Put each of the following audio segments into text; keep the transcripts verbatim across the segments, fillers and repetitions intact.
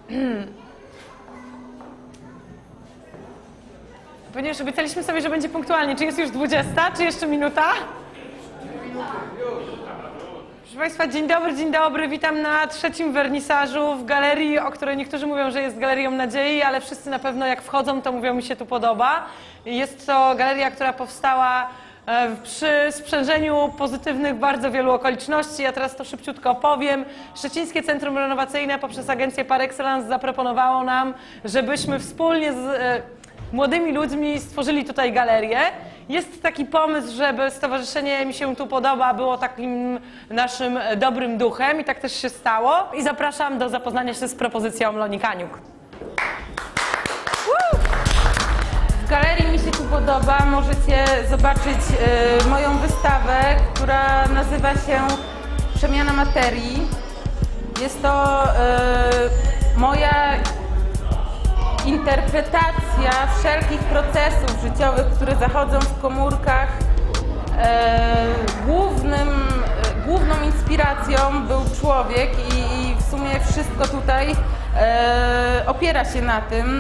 Ponieważ obiecaliśmy sobie, że będzie punktualnie. Czy jest już dwudziesta, czy jeszcze minuta? Proszę Państwa, dzień dobry, dzień dobry. Witam na trzecim wernisażu w galerii, o której niektórzy mówią, że jest galerią nadziei, ale wszyscy na pewno jak wchodzą, to mówią, mi się tu podoba. Jest to galeria, która powstała przy sprzężeniu pozytywnych bardzo wielu okoliczności. Ja teraz to szybciutko opowiem. Szczecińskie Centrum Renowacyjne poprzez agencję Par Excellence zaproponowało nam, żebyśmy wspólnie z młodymi ludźmi stworzyli tutaj galerię. Jest taki pomysł, żeby stowarzyszenie Mi się tu podoba było takim naszym dobrym duchem i tak też się stało. I zapraszam do zapoznania się z propozycją Loni Kaniuk. W galerii Mi się tu podoba możecie zobaczyć y, moją wystawę, która nazywa się Przemiana materii. Jest to y, moja interpretacja wszelkich procesów życiowych, które zachodzą w komórkach. E, głównym, e, główną inspiracją był człowiek i, i w sumie wszystko tutaj e, opiera się na tym.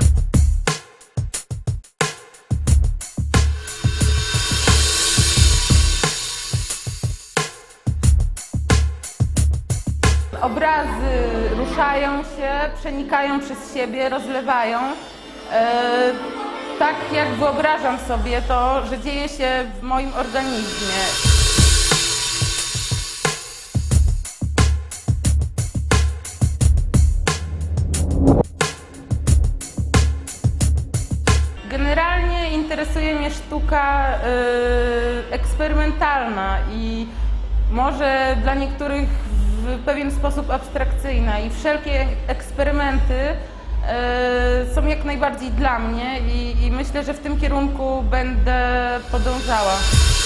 Obrazy ruszają się, przenikają przez siebie, rozlewają. E, tak jak wyobrażam sobie to, że dzieje się w moim organizmie. Generalnie interesuje mnie sztuka e, eksperymentalna i może dla niektórych w pewien sposób abstrakcyjna i wszelkie eksperymenty e, są jak najbardziej dla mnie i, i myślę, że w tym kierunku będę podążała.